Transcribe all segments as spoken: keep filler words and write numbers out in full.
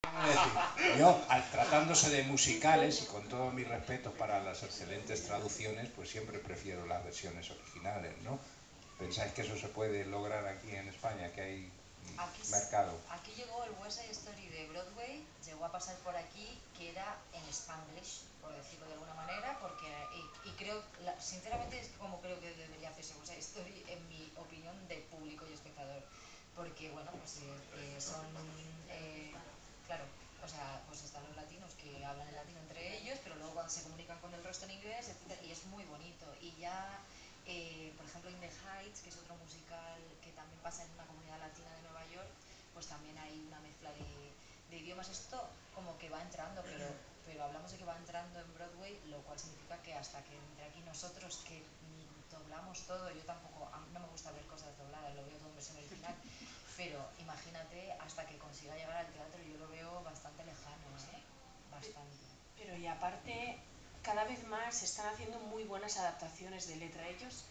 Es decir, yo, al, tratándose de musicales y con todos mis respetos para las excelentes traducciones, pues siempre prefiero las versiones originales, ¿no? ¿Pensáis que eso se puede lograr aquí en España, que hay Aquí, mm, mercado? aquí llegó el West Side Story de Broadway, llegó a pasar por aquí, que era en Spanglish, por decirlo de alguna manera, porque, y, y creo, la, sinceramente es como creo que debería hacerse West Side Story, en mi opinión, de público y espectador, porque, bueno, pues eh, eh, son, eh, claro, o sea, pues están los latinos que hablan en latino entre ellos, pero luego cuando se comunican con el resto en inglés, etcétera, y es muy bonito, y ya... Eh, por ejemplo, In the Heights, que es otro musical que también pasa en una comunidad latina de Nueva York, pues también hay una mezcla de, de idiomas. Esto como que va entrando, pero, pero hablamos de que va entrando en Broadway, lo cual significa que hasta que entre aquí nosotros que mm, doblamos todo, yo tampoco, a mí no me gusta ver cosas dobladas, lo veo todo en versión original, pero imagínate hasta que consiga llegar al teatro, yo lo veo bastante lejano, ¿eh? Bastante. Pero y aparte, cada vez más se están haciendo muy buenas adaptaciones de letra. Ellos,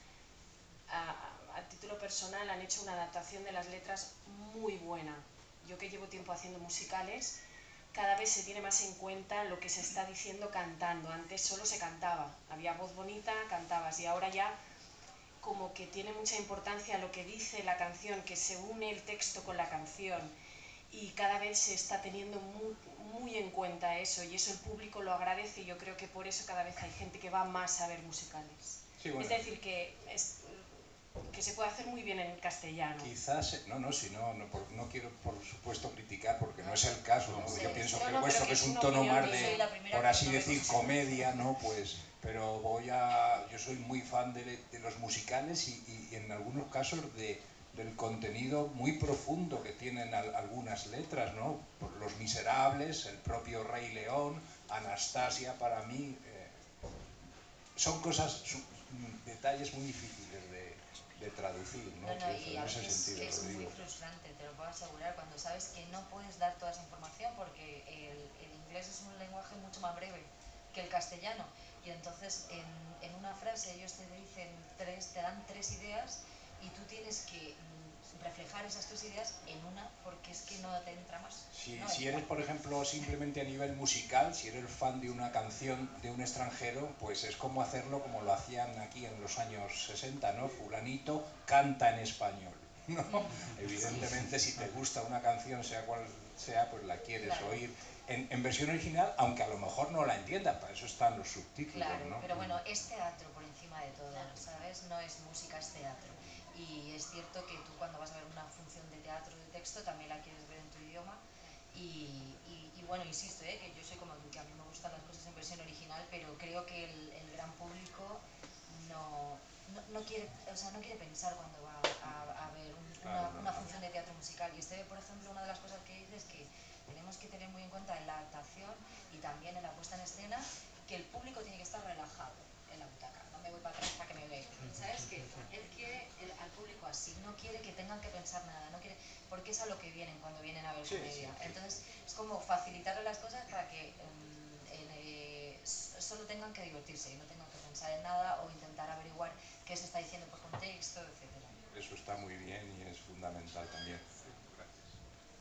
a, a título personal, han hecho una adaptación de las letras muy buena. Yo que llevo tiempo haciendo musicales, cada vez se tiene más en cuenta lo que se está diciendo cantando. Antes solo se cantaba, había voz bonita, cantabas, y ahora ya como que tiene mucha importancia lo que dice la canción, que se une el texto con la canción, y cada vez se está teniendo muy, muy en cuenta eso, y eso el público lo agradece, y yo creo que por eso cada vez hay gente que va más a ver musicales. Sí, bueno, es decir, que, es, que se puede hacer muy bien en castellano. Quizás, no, no, si no, no, por, no quiero por supuesto criticar, porque no es el caso, ¿no? Sí, Yo pienso no, que el no, vuestro, que es es un una tono opinión más yo soy de, la primera por que así no me decir, considero. comedia, ¿no? Pues, pero voy a, yo soy muy fan de, de los musicales y, y, y en algunos casos de, del contenido muy profundo que tienen al, algunas letras, ¿no? Por Los Miserables, el propio Rey León, Anastasia, para mí, eh, son cosas, son detalles muy difíciles de, de traducir, ¿no? No, no, Pienso, y en a ese veces sentido es lo muy digo. frustrante, te lo puedo asegurar, cuando sabes que no puedes dar toda esa información porque el, el inglés es un lenguaje mucho más breve que el castellano, y entonces en, en una frase ellos te dicen tres, te dan tres ideas y tú tienes que mm, reflejar esas tres ideas en una porque es que no te entra más. Si, No si entra. eres, por ejemplo, simplemente a nivel musical, si eres fan de una canción de un extranjero, pues es como hacerlo como lo hacían aquí en los años sesenta, ¿no? Fulanito canta en español, ¿no? Evidentemente, si te gusta una canción, sea cual sea, pues la quieres Claro. oír en, en versión original, aunque a lo mejor no la entiendas, para eso están los subtítulos, Claro, ¿no? pero bueno, es teatro por encima de todo, ¿sabes? No es música, es teatro. Y es cierto que tú cuando vas a ver una función de teatro de texto también la quieres ver en tu idioma. Y, y, y bueno, insisto, ¿eh? Que yo soy como tú, que a mí me gustan las cosas en versión original, pero creo que el, el gran público no, no, no, quiere, o sea, no quiere pensar cuando va a, a ver un, Claro, una, no, una no. función de teatro musical. Y este, por ejemplo, una de las cosas que dice es que tenemos que tener muy en cuenta en la adaptación y también en la puesta en escena que el público tiene que estar relajado en la butaca. No me voy para atrás para que me veáis. ¿Sabes? Que él quiere el, al público así, no quiere que tengan que pensar nada, no quiere, porque es a lo que vienen cuando vienen a ver Sí, comedia. sí, sí. Entonces es como facilitarle las cosas para que um, en, eh, solo tengan que divertirse y no tengan que pensar en nada o intentar averiguar qué se está diciendo por contexto, etcétera. Eso está muy bien y es fundamental también. Gracias.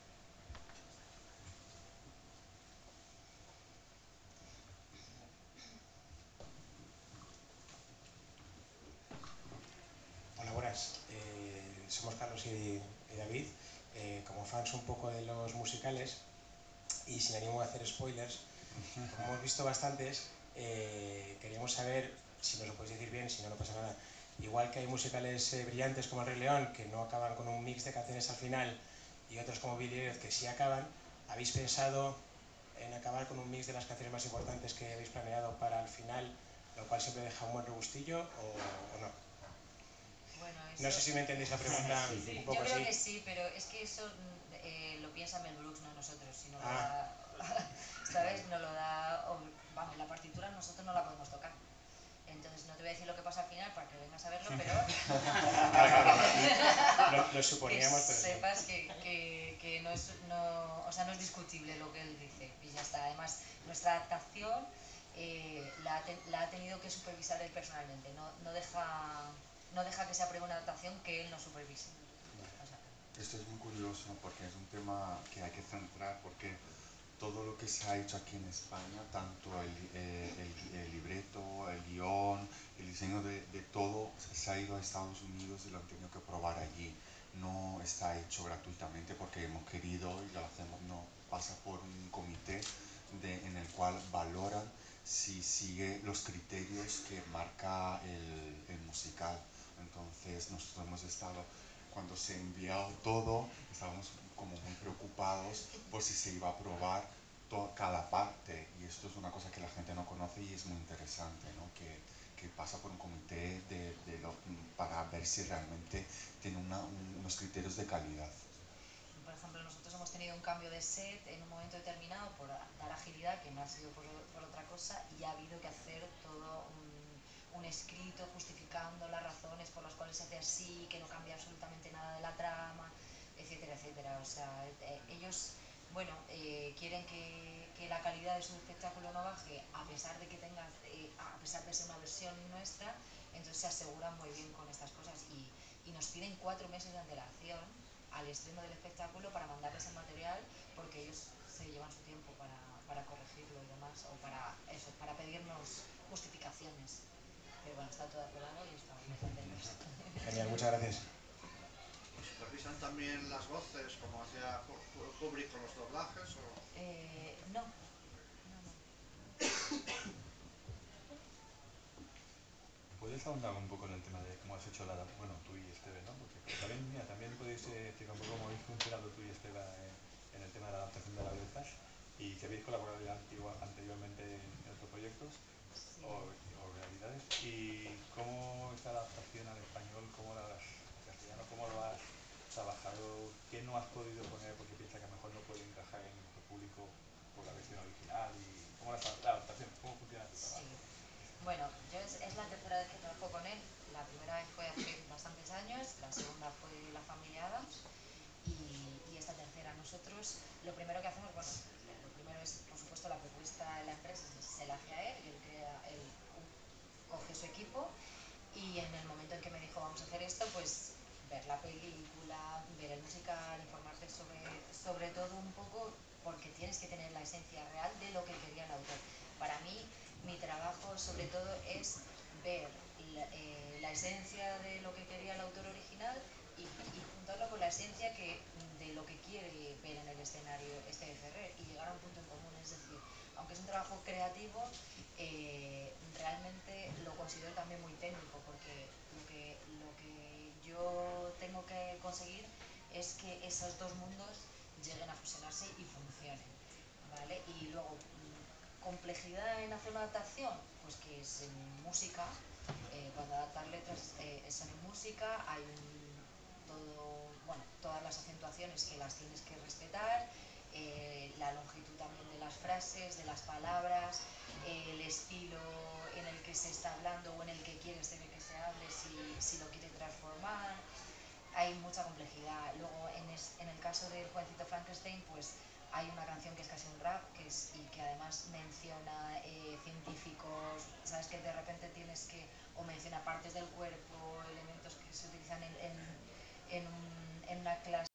Hola, buenas. Eh, somos Carlos y, y David. Eh, como fans un poco de los musicales y sin ánimo de hacer spoilers, como hemos visto bastantes, eh, queríamos saber, si nos lo podéis decir bien, si no, no pasa nada. Igual que hay musicales eh, brillantes como El Rey León, que no acaban con un mix de canciones al final, y otros como Billy Elliot, que sí acaban, ¿habéis pensado en acabar con un mix de las canciones más importantes que habéis planeado para el final, lo cual siempre deja un buen regustillo, o, o no? Bueno, eso... No sé si me entendéis la pregunta, Sí, un yo poco creo así. que sí, pero es que eso eh, lo piensa Mel Brooks, no nosotros, si no lo Ah, da, ¿sabes? No lo da, vamos, la partitura nosotros no la podemos tocar. Entonces no te voy a decir lo que pasa al final para que vengas a verlo, pero claro, claro. Lo, lo que suponíamos, pero sí. sepas que, que, que no, es, no, o sea, no es discutible lo que él dice y ya está. Además, nuestra adaptación eh, la, ha te, la ha tenido que supervisar él personalmente, no, no, deja, no deja que se apruebe una adaptación que él no supervise. O sea, Esto es muy curioso porque es un tema que hay que centrar porque que se ha hecho aquí en España, tanto el, eh, el, el libreto, el guión, el diseño de, de todo, se ha ido a Estados Unidos y lo han tenido que probar allí. No está hecho gratuitamente porque hemos querido y lo hacemos, no, pasa por un comité de, en el cual valoran si sigue los criterios que marca el, el musical. Entonces nosotros hemos estado, cuando se envió todo, estábamos como muy preocupados por si se iba a probar to, cada parte, y esto es una cosa que la gente no conoce y es muy interesante, ¿no? que, que pasa por un comité de, de lo, para ver si realmente tiene una, un, unos criterios de calidad. Por ejemplo, nosotros hemos tenido un cambio de set en un momento determinado por dar agilidad, que no ha sido por, por otra cosa, y ha habido que hacer todo un, un escrito justificando las razones por las cuales se hace así, que no cambia absolutamente nada de la trama, etcétera, etcétera. O sea, eh, ellos, bueno, eh, quieren que, que la calidad de su espectáculo no baje, a pesar de que tenga, eh, a pesar de ser una versión nuestra, entonces se aseguran muy bien con estas cosas y, y nos piden cuatro meses de antelación al estreno del espectáculo para mandarles el material, porque ellos se llevan su tiempo para, para corregirlo y demás, o para eso, para pedirnos justificaciones. Pero bueno, está todo aprobado y estamos muy contentos. Genial, muchas gracias. ¿Supervisan también las voces como hacía Kubrick con los doblajes? O? Eh, no, no, no. ¿Puedes ahondar un poco en el tema de cómo has hecho la adaptación? Bueno, tú y Esteve, ¿no? Porque también, mira, también podéis eh, explicar un poco cómo habéis funcionado tú y Esteve eh, en el tema de la adaptación de la Belfast y si habéis colaborado ya antigua, anteriormente en otros proyectos Sí. o, o realidades, y cómo esta adaptación al español, cómo la has, al castellano, cómo lo has trabajado, qué no has podido poner porque piensas que a lo mejor no puede encajar en nuestro público por la versión original, y cómo la, la adaptación, cómo funciona tu trabajo. Sí. Bueno, yo es, es la tercera vez que trabajo con él. La primera vez fue hace bastantes años, la segunda fue La Familia Addams y, y esta tercera. Nosotros lo primero que hacemos, bueno, lo primero es por supuesto la propuesta de la empresa, se la hace a él, él, crea, él coge su equipo y en el momento en que me dijo vamos a hacer esto, pues ver la película, ver el musical, informarte sobre, sobre todo un poco, porque tienes que tener la esencia real de lo que quería el autor. Para mí, mi trabajo sobre todo es ver la, eh, la esencia de lo que quería el autor original y, y juntarlo con la esencia que, de lo que quiere ver en el escenario Esteve Ferrer y llegar a un punto en común. Es decir, aunque es un trabajo creativo, eh, realmente lo considero también muy técnico, porque lo que, lo que yo tengo que conseguir es que esos dos mundos lleguen a fusionarse y funcionen, ¿vale? Y luego, complejidad en hacer una adaptación, pues que es en música, eh, cuando adaptar letras eh, son en música, hay un, todo, bueno, todas las acentuaciones que las tienes que respetar, eh, la longitud también de las frases, de las palabras, eh, el estilo en el que se está hablando o en el que quieres tener que se hable, si, si lo quiere transformar, hay mucha complejidad. Luego en, es, en el caso del Jovencito Frankenstein, pues hay una canción que es casi un rap, que es, y que además menciona eh, científicos, sabes que de repente tienes que, o menciona partes del cuerpo, elementos que se utilizan en, en, en, un, en una clase